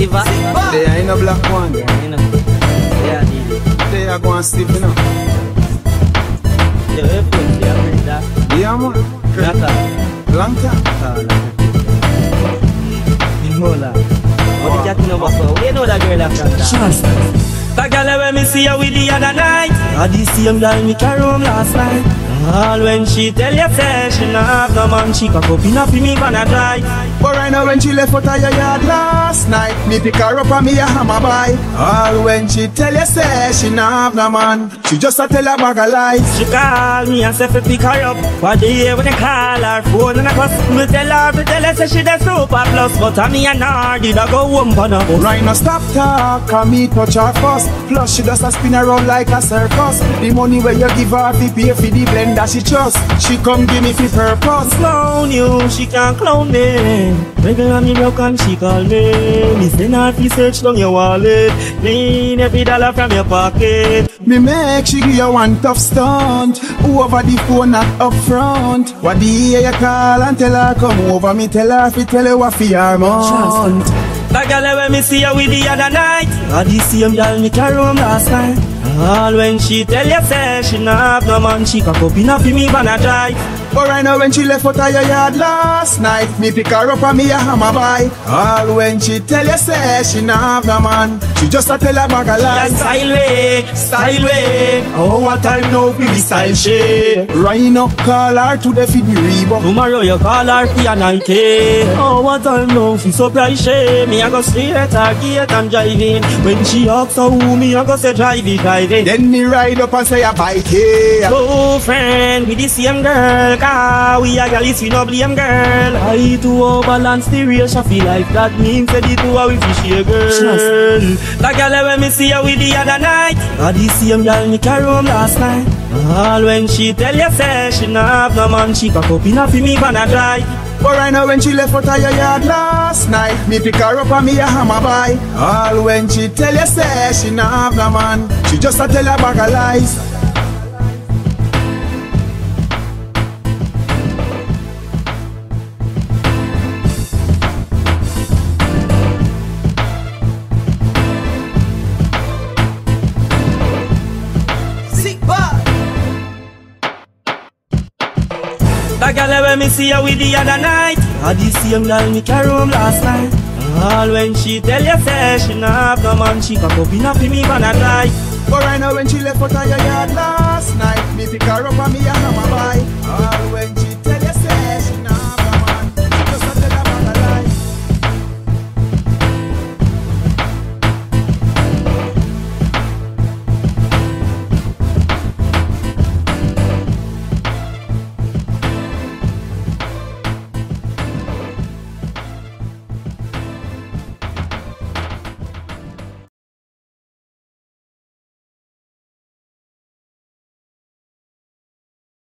Siva. They ain't no black one. You know. Yeah, They are going stiff, you know. They are friends, they are friends, that. Yeah, man. Long time. Hold on. What did you know about her? We know that girl after that. That girl when me see her with the other night, I the same girl me carry home last night. All when she tell you say she not have no man, she cock up enough for me gonna drive. But right now when she left out of your yard last night, me pick her up and me a hammer by. All when she tell you say she not have no man, she just a tell her bag of lies. She call me and say fi pick her up, but the day when I call her phone and I cuss, me tell her say she the super plus, but I me and her did I go home for now. Right now stop talk, and me touch her first. Plus she just a spin around like a circus. The money where you give her fi pay for the blend that she trust. She come give me fi purpose. Clown you, she can't clown me. Regular me broke and she call me. Me send her fi search down your wallet. Clean every dollar from your pocket. Me make she give you one tough stunt. Over the phone not up front. What the hear you call and tell her come over. Me tell her fi tell her what fi her month. That girl when me see her with the other night, I the same girl me carry home last night. All when she tell you say she not have no man, she cock up enough for me gonna drive. But right now when she left out of your yard last night, me pick her up and me a hammer by. All when she tell you say she not have no man, she just a tell her bag of lies. Style way. Oh what time now fi be style shade. Right now call her to the feed me Reebok. Tomorrow you call her for a Nike. Oh what time now fi surprise she. Me a go straight at her gate and driving. When she asks her who me a go say driving. Then me ride up and say a bike here. So friend with the same girl, cause we a gal is we no blame girl. I to overbalance the ratio feel like that means that the two are we fishy a girl. That girl when me see her with the other night, I the same girl me carry home last night. All when she tell you say she not have no man, she cock up enough for me gonna drive. But right now when she left out of your yard last night, me pick her up and me a hammer by. All when she tell you say she not have no man, she just a tell her bag of lies. That girl when me see her with the other night, I the same girl me carry home last night. All when she tell you say she not have no man, she cock up enough for me gonna drive. But right now when she left out of your yard last night, me pick her up and me a hammer by. All when